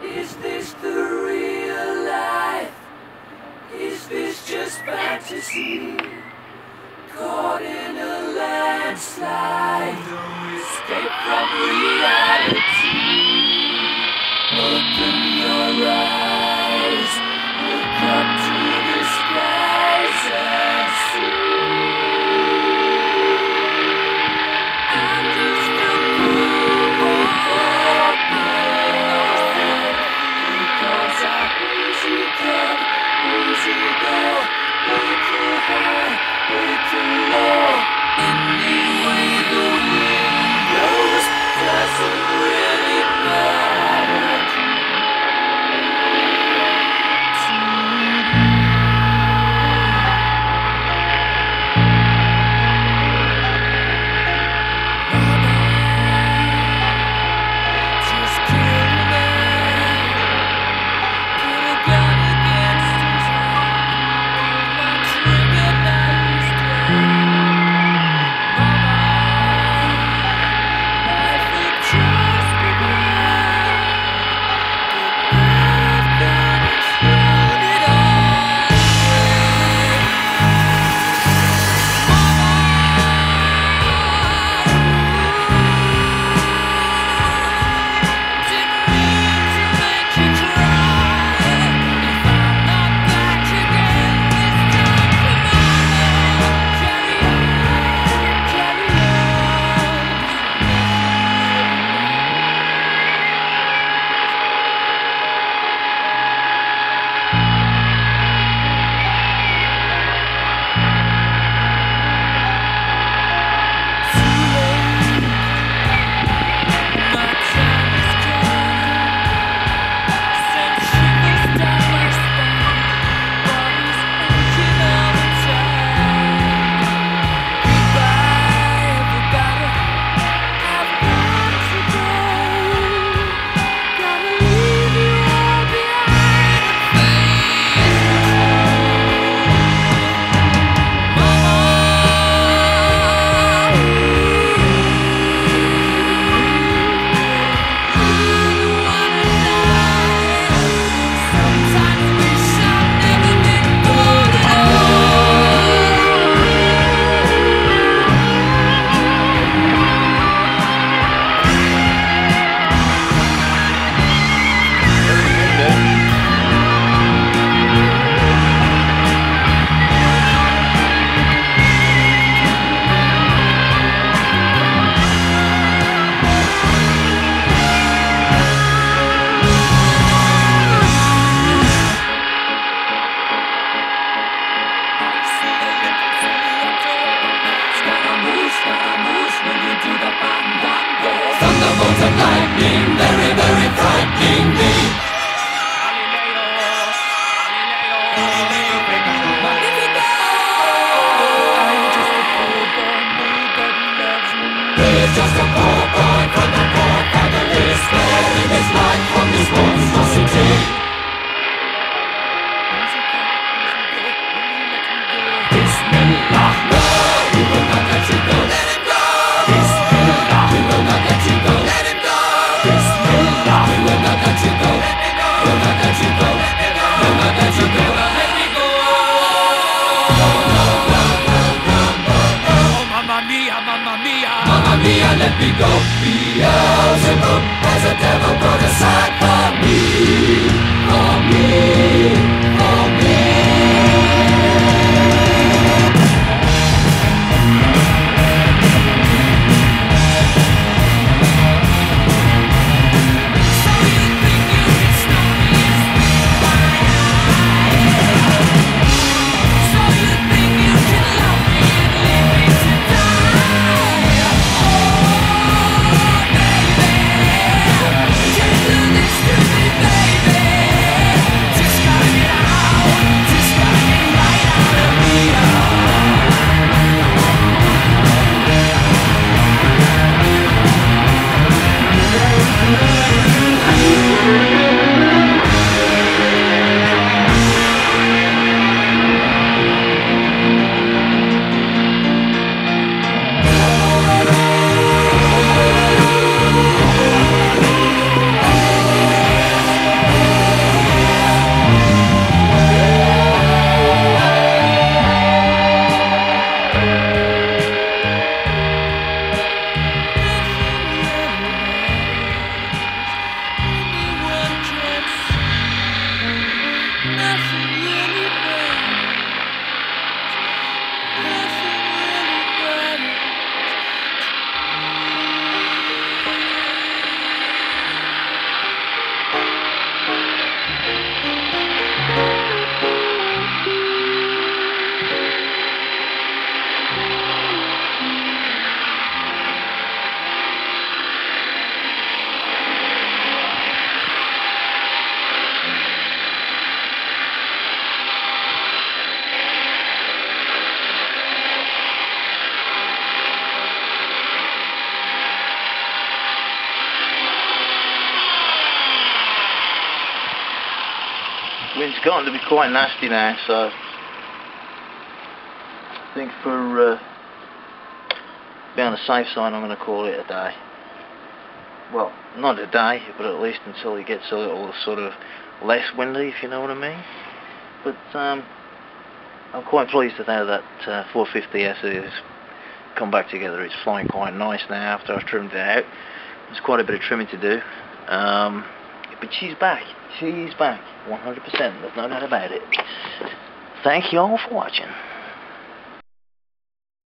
Is this the real life? Is this just fantasy? Caught in a landslide, no escape from reality. Open your eyes, look up to the skies and see. I'm just a poor boy, because I'm easy come, easy go, way too high, way too low. Anyway the wind blows, doesn't really matter to me. Just kill me, put a gun against his head, pull my trigger, now he's dead. Mama, life had just begun, but I've gone and thrown it all away. Mama, didn't mean to make you cry. If I'm not back again this time tomorrow, carry on, carry on. Too late, my time is gone. Sent shivers down my spine, body's aching all the time. Goodbye, everybody, I've got to go. Gotta leave you all behind and face the truth. Mama, sometimes wish I'd never been born at Scaramouche, when you do the fandango. Thunderbolts and lightning, very, very frightening me. Magnifico! I'm just a poor boy, nobody loves me. He's just a poor boy from the poor family, sparing his life from this monstrosity. Bismillah, no, we will not let you go. Let him go. Bismillah, we will not let you go. Let him go. Bismillah, we will not let you go. Let me go. We'll not let you go. Let me go. We'll not let you go. Let me go. No, no, no, no, no, no, no. Oh, mamma mia, mamma mia. Mamma mia, let me go. Beelzebub has a devil put aside for me. For me. For me. So you think you can stop me and spit in my eye? So you think you can love me and leave me to die? Oh, baby, just Wind's gotten to be quite nasty now, so I think for being on the safe side, I'm going to call it a day. Well, not a day, but at least until it gets a little sort of less windy, if you know what I mean. But I'm quite pleased to know that 450S has come back together. It's flying quite nice now after I've trimmed it out. There's quite a bit of trimming to do. But she's back. She's back. 100%. There's no doubt about it. Thank you all for watching.